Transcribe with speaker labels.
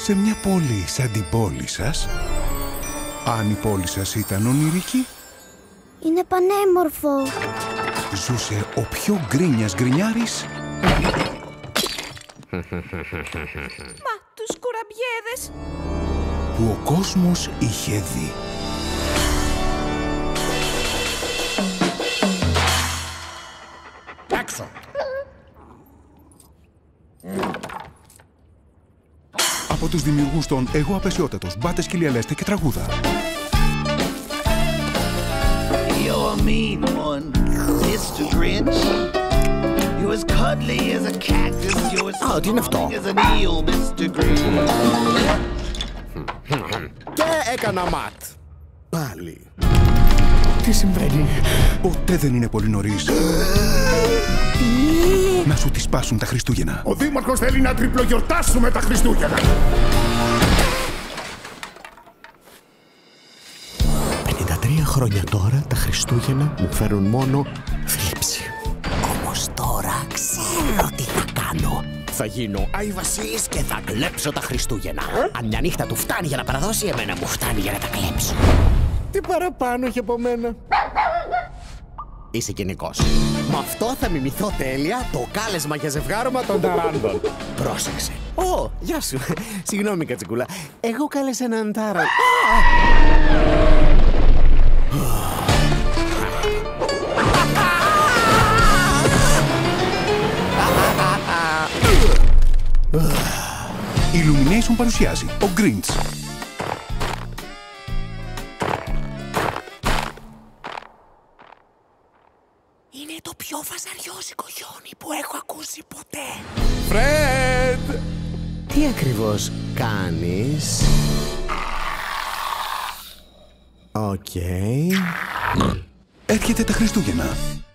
Speaker 1: σε μια πόλη σαν την πόλη σας, αν η πόλη σας ήταν ονειρική,
Speaker 2: είναι πανέμορφο.
Speaker 1: ζούσε ο πιο γκρίνιας γκρινιάρης.
Speaker 3: Μα, τους κουραμπιέδες
Speaker 1: Που ο κόσμος είχε δει.
Speaker 4: Έξω!
Speaker 1: Από τους δημιουργούς των «Εγώ απεσιότατος», «Μπάτες Κιλιαλέστε» και «Τραγούδα».
Speaker 5: You're a mean one, Mr. Grinch. You're as cuddly as a cactus. You're as
Speaker 4: τι είναι αυτό?
Speaker 5: as an eel, Mr. Grinch.
Speaker 4: Και έκανα ματ. Πάλι. Τι συμβαίνει?
Speaker 1: Ποτέ δεν είναι πολύ νωρίς να σου τις σπάσουν τα Χριστούγεννα.
Speaker 6: Ο Δήμαρχος θέλει να τριπλογιορτάσουμε τα Χριστούγεννα.
Speaker 4: 53 χρόνια τώρα τα Χριστούγεννα μου φέρουν μόνο θλίψη. Όμως τώρα ξέρω τι θα κάνω. Θα γίνω Άι Βασίλης και θα κλέψω τα Χριστούγεννα. Αν μια νύχτα του φτάνει για να παραδώσει, εμένα μου φτάνει για να τα κλέψω. Τι παραπάνω έχει από μένα? Είσαι κοινικός. Με αυτό θα μιμηθώ τέλεια το κάλεσμα για ζευγάρωμα των ταράντων. Πρόσεξε. Ω, γεια σου. Συγγνώμη, Κατσικούλα. Εγώ κάλεσα έναν τάραν.
Speaker 1: Illumination παρουσιάζει ο Grinch.
Speaker 4: Είναι το πιο φασαριώσικο χιόνι που έχω ακούσει ποτέ. Φρέντ! Τι ακριβώς κάνεις?
Speaker 1: Έρχεται τα Χριστούγεννα.